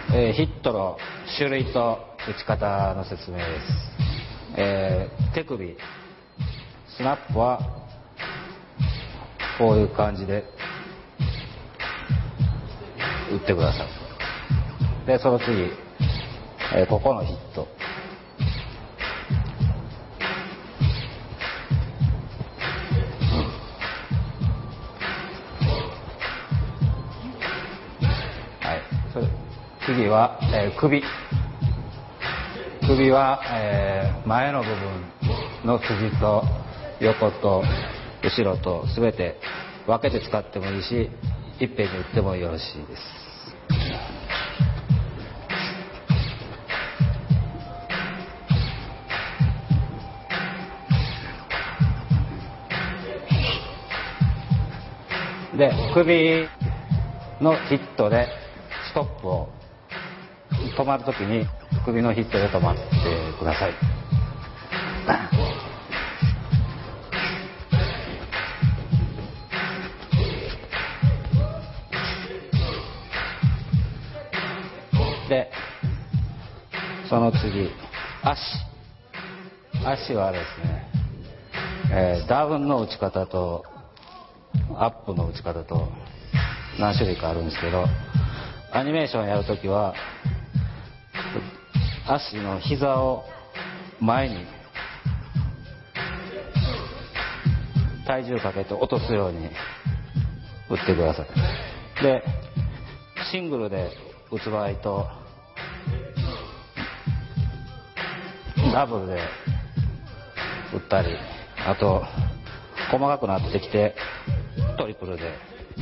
ヒットの種類と打ち方の説明です。手首、スナップはこういう感じで打ってください。でその次、ここのヒット、次は、首は、前の部分の筋と横と後ろと全て分けて使ってもいいし、いっぺんに打ってもよろしいです。で首のヒットでストップを止まるときに首のヒットで止まってください。でその次、足はですね、ダウンの打ち方とアップの打ち方と何種類かあるんですけど、アニメーションやるときは足の膝を前に体重かけて落とすように打ってください。でシングルで打つ場合とダブルで打ったり、あと細かくなってきてトリプルで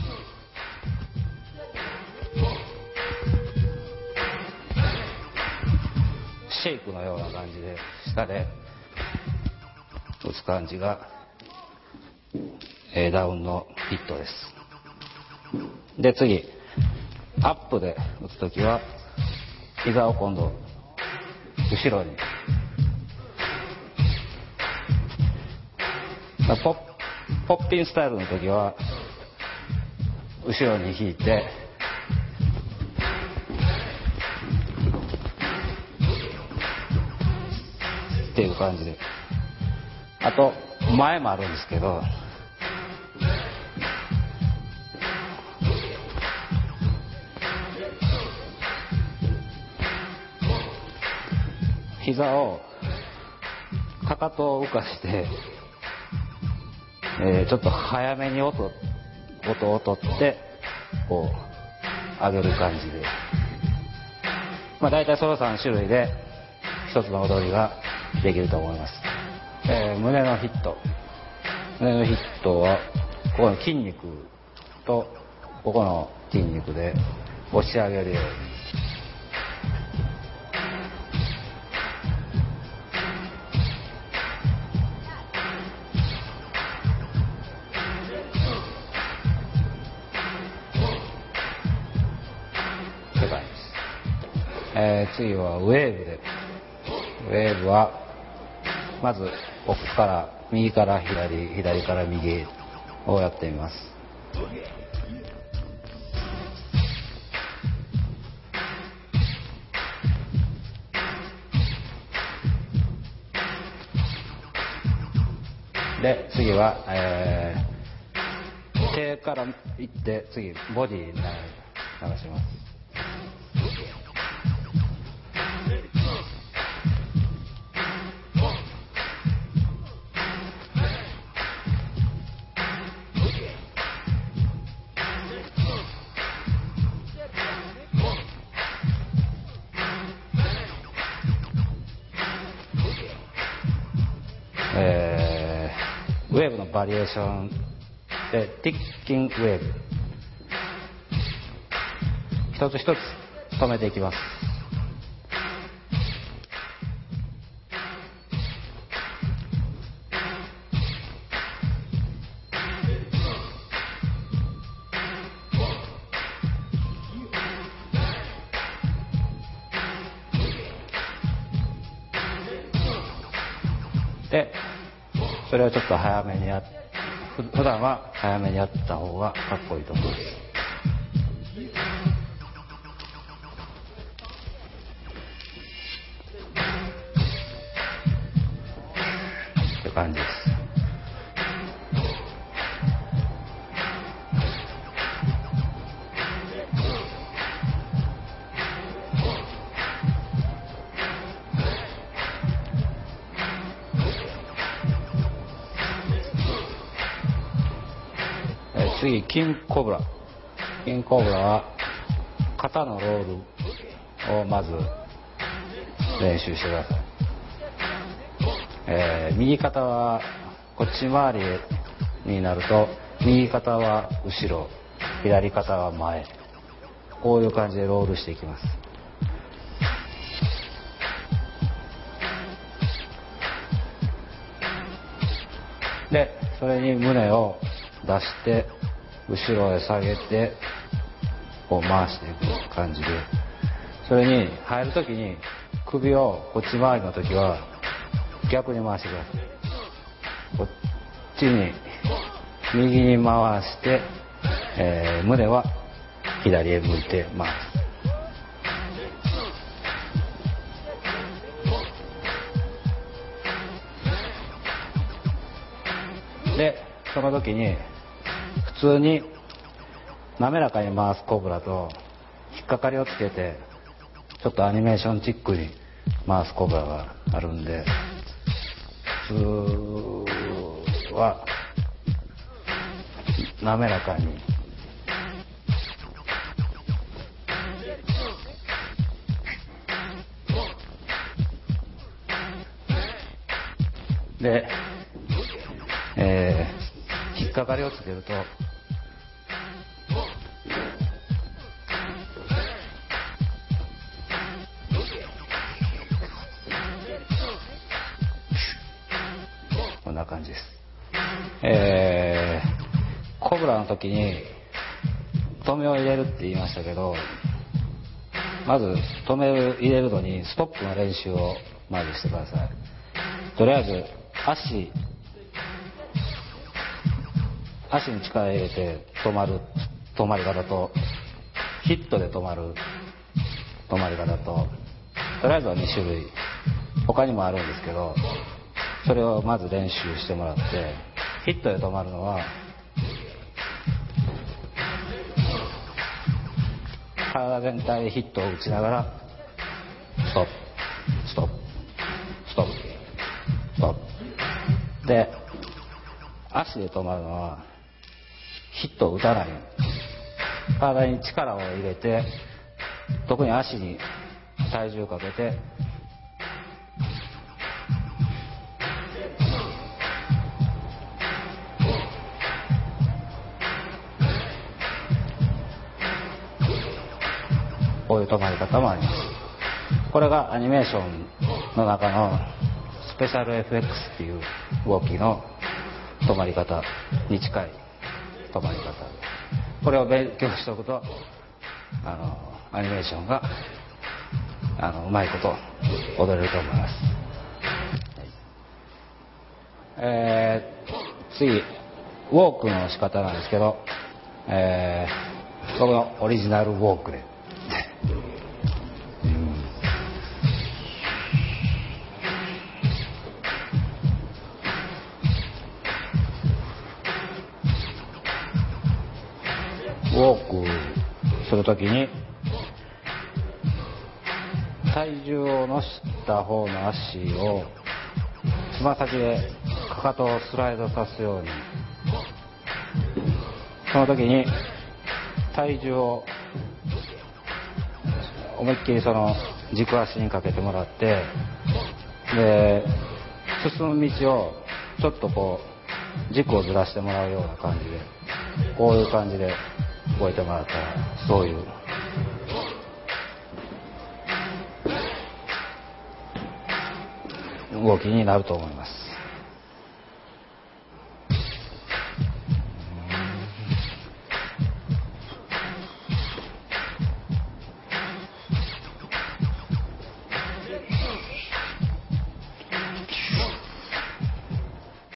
シェイクのような感じで下で打つ感じが、ダウンのヒットです。で次、アップで打つときは膝を今度後ろに、ポッピンスタイルのときは後ろに引いてっていう感じで、あと前もあるんですけど、膝をかかとを浮かして、ちょっと早めに音を取ってこう上げる感じで、だいたいその3種類で一つの踊りができると思います。胸のヒットはここの筋肉とここの筋肉で押し上げるように、次はウェーブで、ウェーブはまず奥から右から左、左から右をやってみます。で次は、手からいって次ボディに流します。ウェーブのバリエーションでティッキングウェーブ、一つ一つ止めていきます。でそれをちょっと早めに普段は早めにやった方がかっこいいと思います。 感じです。次、金コブラ。金コブラは肩のロールをまず練習してください。右肩はこっち回りになると、右肩は後ろ、左肩は前、こういう感じでロールしていきます。でそれに胸を出して後ろへ下げてこう回していく感じで、それに入るときに首をこっち回りのときは逆に回してください。こっちに右に回して、胸は左へ向いて回す。でその時に普通に滑らかに回すコブラと引っかかりをつけてちょっとアニメーションチックに回すコブラがあるんで、普通は滑らかにで、引っかかりをつけるとこんな感じです。コブラの時に止めを入れるって言いましたけど、まず止めを入れるのにストップの練習をまずしてください。とりあえず足に力を入れて止まり方と、ヒットで止まる止まり方と、とりあえずは2種類他にもあるんですけど、それをまず練習してもらって、ヒットで止まるのは体全体でヒットを打ちながらストップストップストップストップで、足で止まるのはヒットを打たない、体に力を入れて、特に足に体重をかけてこういう止まり方もあります。これがアニメーションの中のスペシャル FX っていう動きの止まり方に近い止まり方。これを勉強しておくとアニメーションがうまいこと踊れると思います。次ウォークの仕方なんですけど、僕のオリジナルウォークでウォークするときに体重を乗せた方の足をつま先でかかとをスライドさすように、その時に体重を思いっきりその軸足にかけてもらって、で進む道をちょっとこう軸をずらしてもらうような感じで、こういう感じで動いてもらったらそういう動きになると思います。